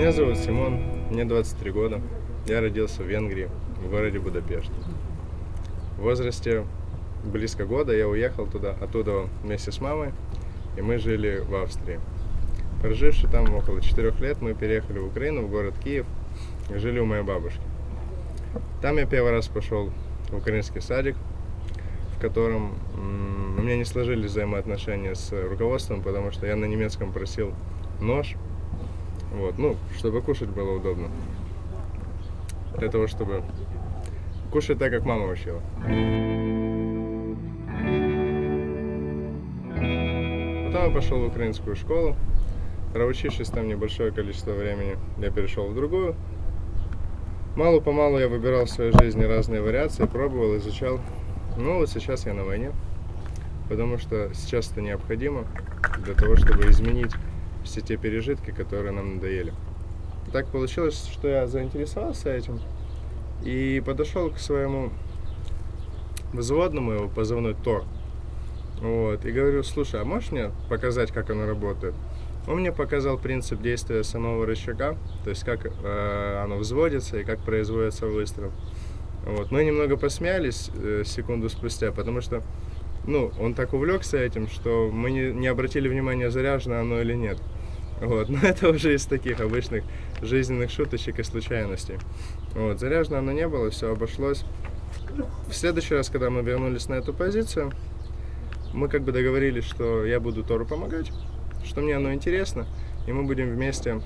Меня зовут Симон, мне 23 года. Я родился в Венгрии, в городе Будапешт. В возрасте близко года я уехал оттуда вместе с мамой, и мы жили в Австрии. Проживши там около 4 лет, мы переехали в Украину, в город Киев, и жили у моей бабушки. Там я первый раз пошел в украинский садик, в котором у меня не сложились взаимоотношения с руководством, потому что я на немецком просил нож, чтобы кушать было удобно. Для того, чтобы кушать так, как мама учила. Потом я пошел в украинскую школу. Проучившись там небольшое количество времени, я перешел в другую. Мало-помалу я выбирал в своей жизни разные вариации, пробовал, изучал. Вот сейчас я на войне, потому что сейчас это необходимо для того, чтобы изменить все те пережитки, которые нам надоели. Так получилось, что я заинтересовался этим и подошел к своему взводному, его позывной Тор. И говорю: слушай, а можешь мне показать, как оно работает? Он мне показал принцип действия самого рычага, то есть как оно взводится и как производится выстрел. Мы немного посмеялись секунду спустя, потому что он так увлекся этим, что мы не обратили внимания, заряжено оно или нет. Но это уже из таких обычных жизненных шуточек и случайностей. Заряжено оно не было, все обошлось. В следующий раз, когда мы вернулись на эту позицию, мы договорились, что я буду Тору помогать, что мне оно интересно, и мы будем вместе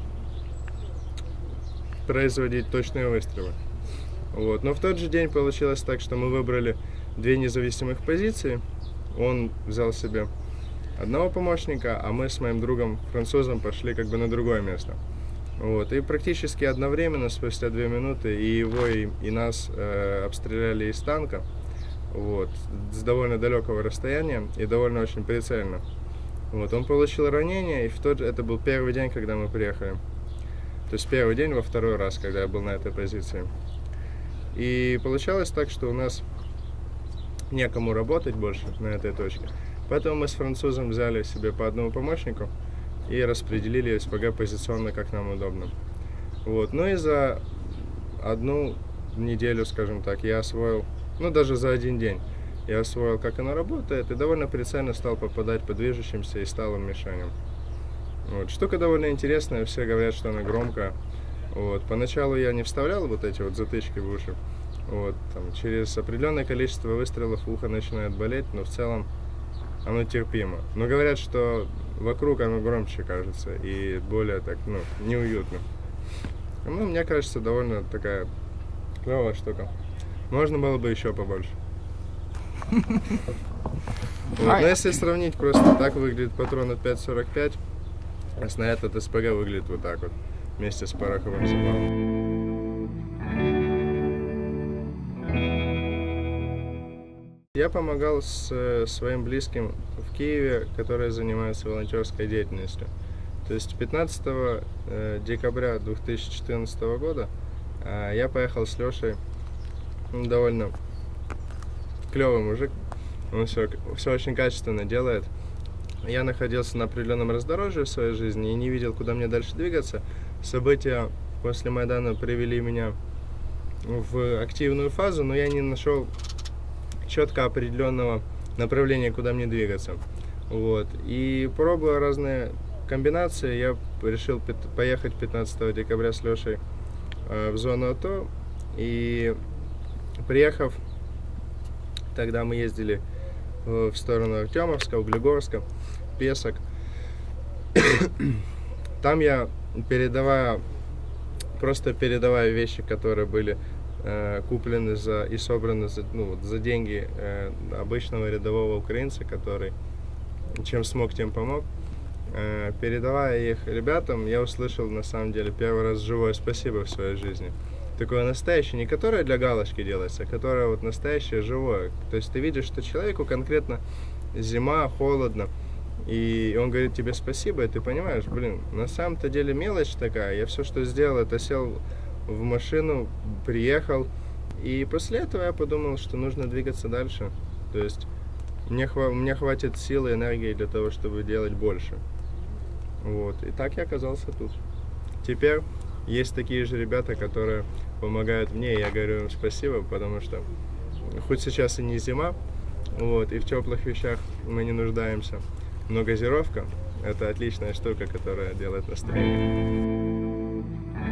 производить точные выстрелы. Но в тот же день получилось так, что мы выбрали 2 независимых позиции. Он взял себе одного помощника, а мы с моим другом французом пошли на другое место. И практически одновременно, спустя 2 минуты, и его, и нас обстреляли из танка, с довольно далекого расстояния и довольно очень прицельно. Он получил ранение, и это был первый день, когда мы приехали. То есть первый день во второй раз, когда я был на этой позиции. И получалось так, что у нас некому работать больше на этой точке. Поэтому мы с французом взяли себе по одному помощнику и распределили СПГ позиционно, как нам удобно. И за 1 неделю, скажем так, я освоил, даже за 1 день, я освоил, как оно работает, и довольно прицельно стал попадать по движущимся и сталым мишеням. Штука довольно интересная, все говорят, что она громкая. Поначалу я не вставлял эти затычки в уши. Через определенное количество выстрелов ухо начинает болеть, но в целом оно терпимо. Но говорят, что вокруг оно громче кажется и более неуютно. Мне кажется, довольно такая клевая штука. Можно было бы еще побольше. Но если сравнить, просто так выглядит патрон от 5.45, а снаряд от СПГ выглядит вот так вместе с пороховым запалом. Я помогал своим близким в Киеве, которые занимаются волонтерской деятельностью. То есть 15 декабря 2014 года я поехал с Лешей, довольно клевый мужик, он все очень качественно делает. Я находился на определенном раздорожье в своей жизни и не видел, куда мне дальше двигаться. События после Майдана привели меня в активную фазу, но я не нашел четко определенного направления, куда мне двигаться. И пробуя разные комбинации, я решил поехать 15 декабря с Лешей в зону АТО. И приехав, тогда мы ездили в сторону Артемовска, Углегорска, Песок. Там я, передавая вещи, которые были куплены и собраны за деньги обычного рядового украинца, который чем смог, тем помог. Передавая их ребятам, я услышал на самом деле первый раз живое спасибо в своей жизни. Такое настоящее, не которое для галочки делается, а которое настоящее, живое. То есть ты видишь, что человеку конкретно зима, холодно, и он говорит тебе спасибо, и ты понимаешь, на самом-то деле мелочь такая. Я все, что сделал, это сел в машину, приехал, и после этого я подумал, что нужно двигаться дальше. То есть мне хватит силы и энергии для того, чтобы делать больше. И так я оказался тут. Теперь есть такие же ребята, которые помогают мне, и я говорю им спасибо, потому что хоть сейчас и не зима, вот, и в теплых вещах мы не нуждаемся, но газировка – это отличная штука, которая делает настроение.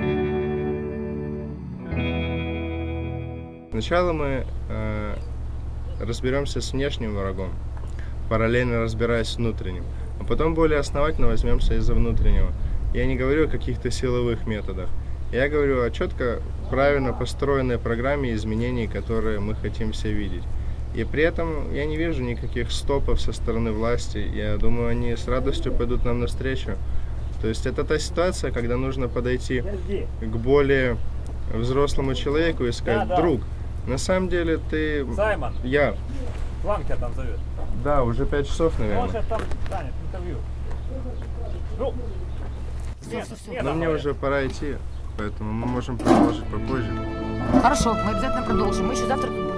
Сначала мы разберемся с внешним врагом, параллельно разбираясь с внутренним, а потом более основательно возьмемся из-за внутреннего. Я не говорю о каких-то силовых методах, я говорю о четко, правильно построенной программе изменений, которые мы хотим все видеть. И при этом я не вижу никаких стопов со стороны власти. Я думаю, они с радостью пойдут нам навстречу. То есть это та ситуация, когда нужно подойти к более взрослому человеку и сказать: друг, на самом деле ты... Саймон! Я. План тебя там зовет. Да, уже 5 часов, наверное. Он сейчас там занят, интервью. Ну, но мне уже пора идти, поэтому мы можем продолжить попозже. Хорошо, мы обязательно продолжим. Мы еще завтракать будем.